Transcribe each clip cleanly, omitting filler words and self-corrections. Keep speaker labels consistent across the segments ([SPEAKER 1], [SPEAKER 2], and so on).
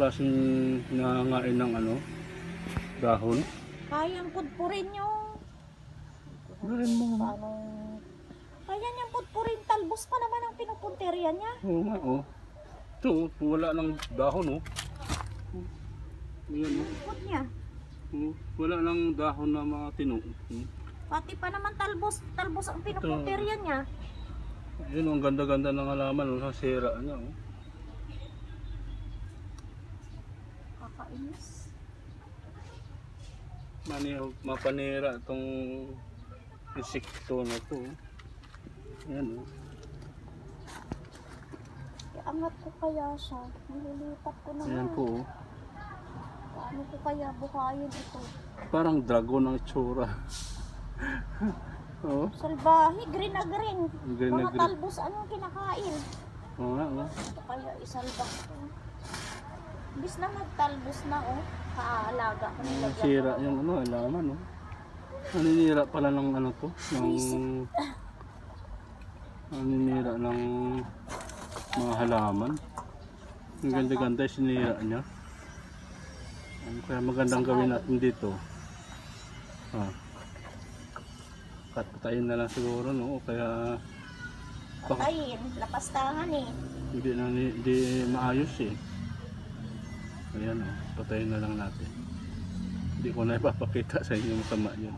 [SPEAKER 1] Klaseng nangangain ng ano, dahon.
[SPEAKER 2] Kayang pudpurin yung...
[SPEAKER 1] Rin mo.
[SPEAKER 2] Paano... Kaya niyang pudpurin, talbos pa naman ang pinupunteriya niya.
[SPEAKER 1] Oo nga, oh. Ito, wala ng dahon, oh. Ayan, oh.
[SPEAKER 2] Pud niya.
[SPEAKER 1] Oh, wala ng dahon na matino.
[SPEAKER 2] Pati pa naman talbos ang pinupunteriya niya.
[SPEAKER 1] Yun, ang ganda-ganda ng halaman, oh, sa sira niya, oh.
[SPEAKER 2] Kakainis.
[SPEAKER 1] Mapanira itong insekto na to. Ayan, oh.
[SPEAKER 2] Iangat ko kaya siya. Nililipat ko na
[SPEAKER 1] Ayan
[SPEAKER 2] nga.
[SPEAKER 1] po, oh.
[SPEAKER 2] Paano ko kaya buhayin ito?
[SPEAKER 1] Parang dragon ang itsura. Oh,
[SPEAKER 2] Salbahe, green na green.
[SPEAKER 1] Green na
[SPEAKER 2] Mga
[SPEAKER 1] green.
[SPEAKER 2] talbos, anong kinakain?
[SPEAKER 1] oo nga, oh.
[SPEAKER 2] Ito kaya isalbak ko. Bis na magtalbos na, oh. Kaalaga ko nilagyan.
[SPEAKER 1] Sira yung ano, halaman, oh. Naninira pala ng ano to, ng naninira ng mga halaman. Ang ganda-ganda yung sinira niya. Kaya magandang gawin natin dito. Patayin na lang siguro, no? Kaya
[SPEAKER 2] Patayin, lapastangan eh.
[SPEAKER 1] hindi maayos eh. Ayan, oh, patayin na lang natin. Hindi ko na ipapakita sa inyo masama yun.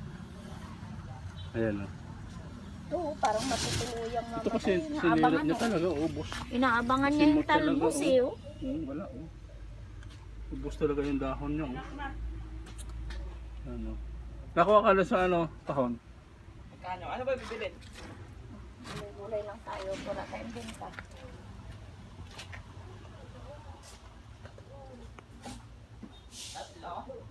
[SPEAKER 1] Ayan, oh.
[SPEAKER 2] Ito, parang matutuluyang
[SPEAKER 1] Ito kasi
[SPEAKER 2] mamatay.
[SPEAKER 1] sinira niya talaga, ubos.
[SPEAKER 2] Inaabangan niya yung
[SPEAKER 1] Simot talaga,
[SPEAKER 2] talbos
[SPEAKER 1] oh.
[SPEAKER 2] eh, oh.
[SPEAKER 1] Wala, oh. Ubos talaga yung dahon niya, oh. Ano? Nakuha ka na sa ano, tahon?
[SPEAKER 3] Magkano? Ano ba bibilin?
[SPEAKER 2] Gulay lang tayo, pura tayong binta.
[SPEAKER 3] Tatlo?